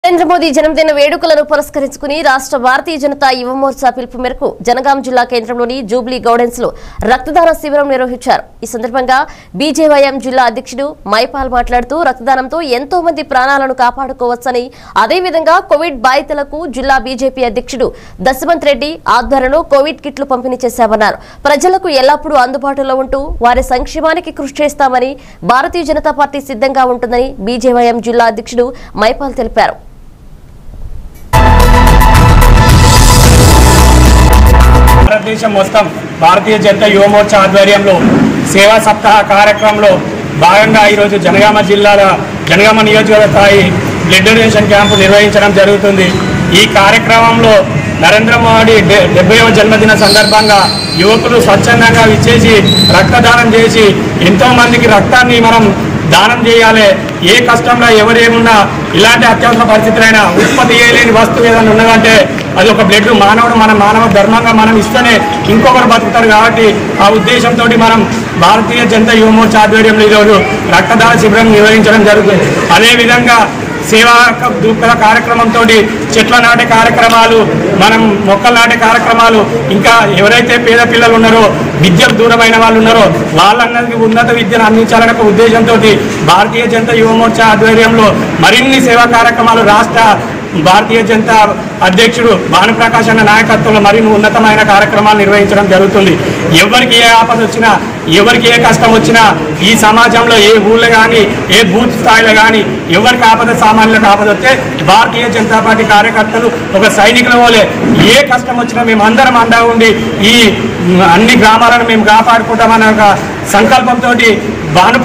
నరేంద్ర మోదీ జన్మదిన వేడుకలను పురస్కరించుకుని రాష్ట్ర భారతీయ జనతా యువ మోర్చా పిలుపు మేరకు జనగాం జిల్లా కేంద్రంలోని జూబ్లీ గౌడెన్స్ లో రక్తదాన శిబిరం నిర్వహించారు। ఈ సందర్భంగా బీజేవైఎం జిల్లా అధ్యక్షుడు మైపాల్ మాట్లాడుతూ రక్తదానంతో ఎంతో మంది ప్రాణాలను కాపాడుకోవచ్చని, అదే విధంగా కోవిడ్ బాధితులకు జిల్లా బీజేపీ అధ్యక్షుడు దశవంత్ రెడ్డి ఆధ్వర్యంలో కోవిడ్ కిట్లు పంపిణీ చేశామన్నారు। ప్రజలకు ఎల్లప్పుడూ అందుబాటులో ఉంటూ వారి సంక్షేమానికి కృషి చేస్తామని, భారతీయ జనతా పార్టీ సిద్ధంగా ఉంటుందని బీజేవైఎం జిల్లా అధ్యక్షుడు మైపాల్ తెలిపారు। భారతదేశం మొత్తం భారతీయ జనతా యువ మోర్చా ఆధ్వర్యంలో సేవా సప్తాహ కార్యక్రమంలో భాగంగా ఈరోజు జనగామ జిల్లాల జనగామ నియోజకవర్గ స్థాయి బ్లడ్ డొనేషన్ క్యాంపు నిర్వహించడం జరుగుతుంది। ఈ కార్యక్రమంలో నరేంద్ర మోడీ 70వ జన్మదిన సందర్భంగా యువకులు స్వచ్ఛందంగా ఇచ్చేసి రక్తదానం చేసి ఎంతో మందికి రక్తాన్ని మనం దానం చేయాలి। ఏ కష్టంలో ఎవరేమున్నా ఇలాంటి అత్యవసర పరిస్థితులైనా ఉత్పత్తి చేయలేని వస్తువు ఏదైనా ఉన్నదంటే అది ఒక బ్లడ్ మానవుడు మన మానవ ధర్మంగా మనం ఇస్తేనే ఇంకొకరు బతుకుతారు। కాబట్టి ఆ ఉద్దేశంతో మనం భారతీయ జనతా యువ మోర్చా ఆధ్వర్యంలో ఈరోజు రక్తదాన శిబిరం నిర్వహించడం జరుగుతుంది। అదేవిధంగా సేవా దృక్పథ కార్యక్రమంతో చెట్ల నాటే కార్యక్రమాలు, మనం మొక్కలు నాటే కార్యక్రమాలు, ఇంకా ఎవరైతే పేద పిల్లలు ఉన్నారో విద్యకు దూరమైన వాళ్ళు ఉన్నారో వాళ్ళందరికీ ఉన్నత విద్యను అందించాలనే ఉద్దేశంతో భారతీయ జనతా యువ మోర్చా ఆధ్వర్యంలో మరిన్ని సేవా కార్యక్రమాలు రాష్ట్ర భారతీయ జనతా అధ్యక్షుడు భానుప్రకాష్ అన్న నాయకత్వంలో మరిన్ని ఉన్నతమైన కార్యక్రమాలు నిర్వహించడం జరుగుతుంది। ఎవరికి ఏ ఆపద వచ్చినా, ఎవరికి ఏ కష్టం వచ్చినా ఈ సమాజంలో ఏ ఊళ్ళో కానీ ఏ బూత్ స్థాయిలో కానీ ఎవరికి ఆపద సామాన్యులకు ఆపద వస్తే భారతీయ జనతా పార్టీ కార్యకర్తలు ఒక సైనికుల వలె ఏ కష్టం వచ్చినా మేము అందరం అండగా ఉండి ఈ అన్ని గ్రామాలను మేము కాపాడుకుంటామన్న ఒక సంకల్పంతో భాను